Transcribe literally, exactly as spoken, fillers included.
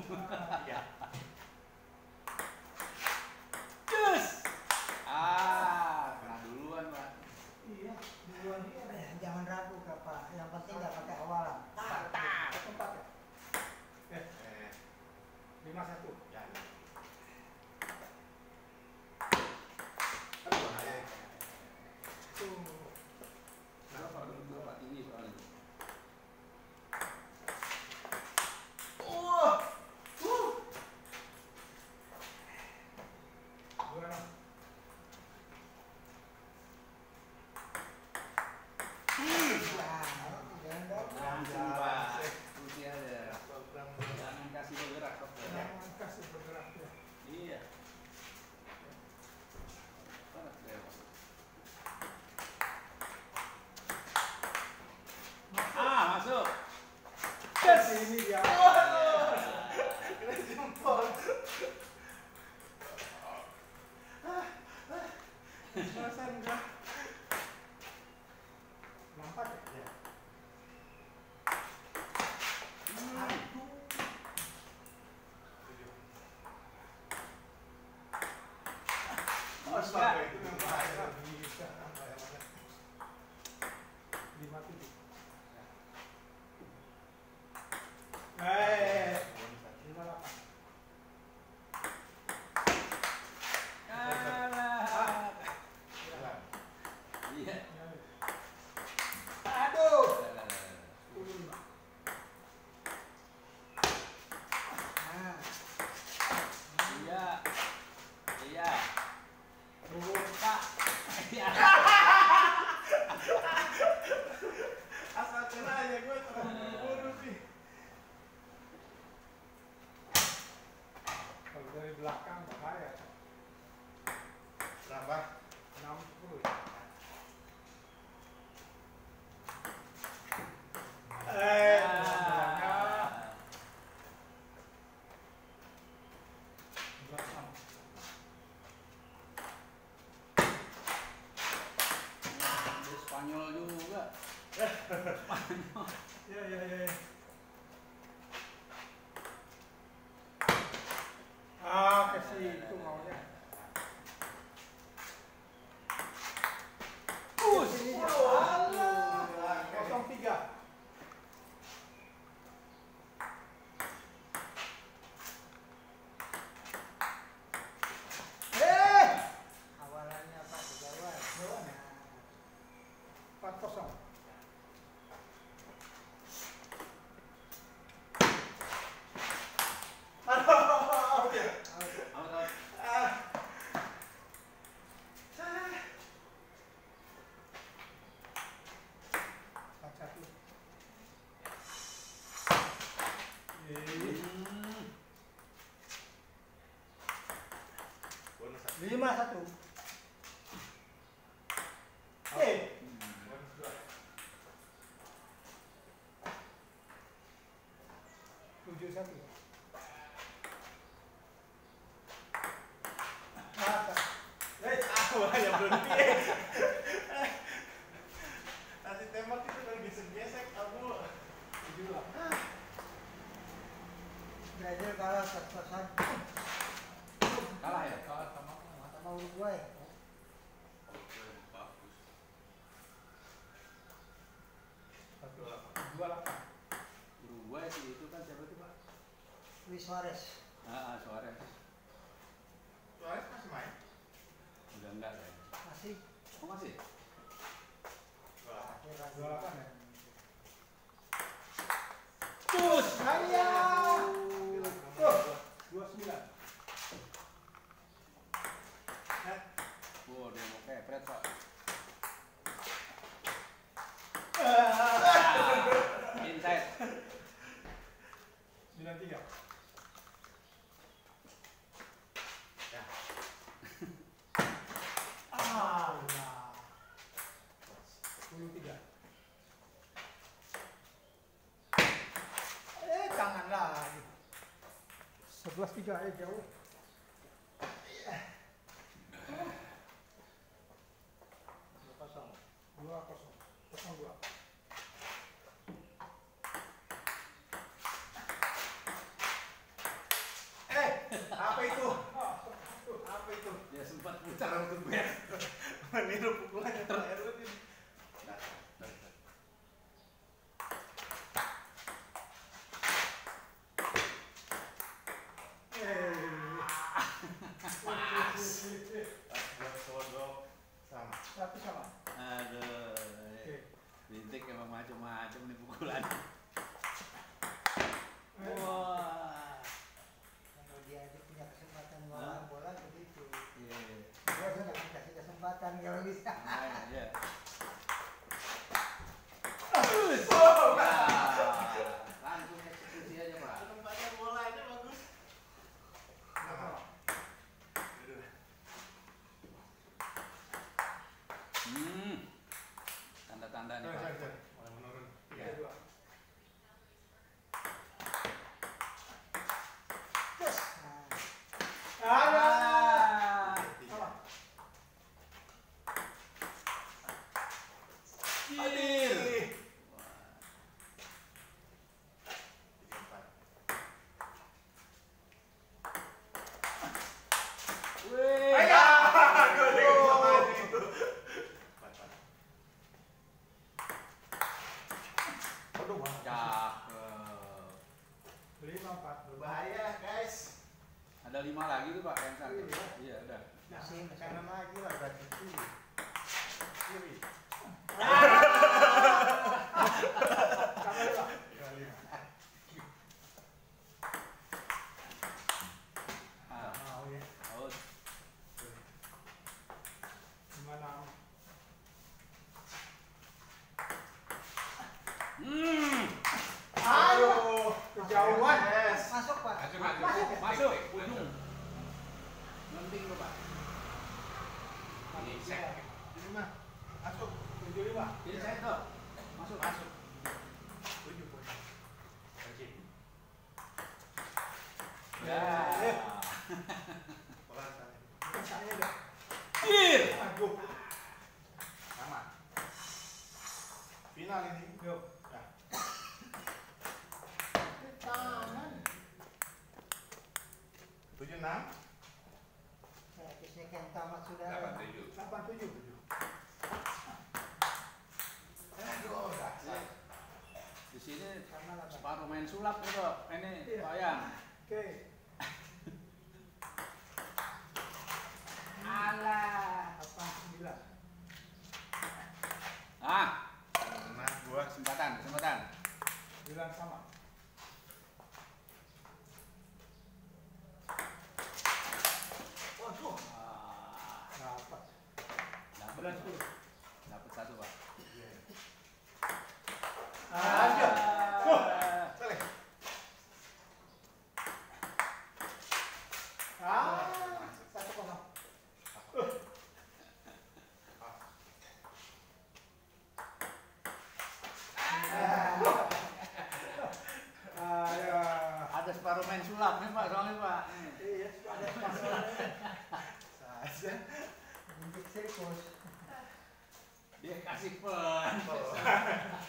Iya. Cus. Ah, kena duluan, Pak. Iya, duluan dia. Jangan ragu, Pak. Yang penting nggak pakai awalan. Tak, tak. Empat ya. Eh, eh. Lima satu. Ya. Aduh, bahaya. Tuh. Berapa? Berapa tinggi soalnya? Oh. Uh. Dua enam. Langsung, Pak. Putih aja. Jangan kasih bergerak, Pak. Jangan kasih bergerak ya. Iya. Panas ya, Pak. Ah, masuk. Yes, ini dia. Kena jempol. Masa enggak? Nampak ya? Astaga, itu yang bahaya. Bisa. Lima tujuh. Eh, lima delapan. Kalah. Iya. Aduh. Sepuluh lima. Nah, Iya. Iya. Buka. Iya. Asal kena aja gue terburu-buru sih. Kalau dari belakang bahaya. Berapa? Enam sepuluh. Eh, belakang. Belakang. Dia Spanyol juga. Spanyol. Ya, ya, ya. ya. Ah, ke situ maunya. Us. Kosong tiga. Eh, awalannya Pak di bawah. Bawah ya? empat kosong. Aduh, oke. Out, out. Ah. Empat satu. Hmm. Lima satu. Eh, tujuh satu. Mata. Eh, aku aja berhenti. Nanti tembak itu kalau gesek-gesek aku tujuh lah. Brazil kalah satu-satu Kalah ya? Kalah sama sama Uruguay. satu dua delapan. Uruguay sih itu kan siapa tuh, Pak? Luis Suarez. Ah, Suarez. Suarez masih main? Udah enggak ya? Masih. Oh, masih? dua delapan ya? Cus. Ayah. Tuh, dua sembilan. Net. Wow, dia mau kepret, Pak. Ah. Inside. sembilan tiga. Ya. Ah, sepuluh tiga. Eh, tangan lagi. sebelas tiga eh jauh. Dua kosong. Dua kosong. Kosong dua. macam-macam nih pukulan. Wah. Kalau dia aja punya kesempatan bawa bola begitu. Iya. Gua juga kasih kesempatan kalau bisa. Nah, iya. Oh, Ya, langsung eksekusi aja Pak. tempatnya bola aja bagus. Nah. Hmm. Tanda-tanda nih Pak. Mulai menurun. Tiga dua. Terus. Nah, Ada. Ah. Kilir. Tiga empat. Wih. Ayo. Sama itu. Empat empat. Aduh, Cakep. lima empat. Berbahaya, guys. Ada lima lagi tuh Pak yang satu. Iya. Iya udah. Nah, Masih, masih. kanan lagi lah berarti kiri. Kiri. Sama dua. Ya, lima. Ah, Mau ya. out. Gimana? Hmm. Ayo, kejauhan. Yes. masuk Pak. Masuk, masuk. Masuk. Masuk. Masuk. Penting tuh Pak. Ini set. Lima. Masuk. Tujuh lima. Ini saya tuh. Masuk. Masuk. Tujuh poin. Kunci. Ya. Pelan sekali. Saya deh. Kilir. Aduh. Sama. Final ini. Yuk. Ya. Tangan. Tujuh enam. Saya kisahkan tamat sudah. Delapan tujuh. Delapan tujuh. Aduh, dasar. Di sini Sama lah Pak. separuh main sulap nih Pak. Ini Iya. Pak Yang. Oke. Alah. Delapan sembilan. Ah, Nah, gua kesempatan, kesempatan. bilang sama. Waduh. Ah, Dapat. dapat. Sembilan sepuluh. Dapat satu Pak. Aja. Tuh. Ah. Selek. Ah, satu kosong. Ayo. Ada separuh main sulap nih Pak, soalnya Pak. Nih. Iya, ada pasalnya. Saja. Untuk sirkus. Dia kasih pen.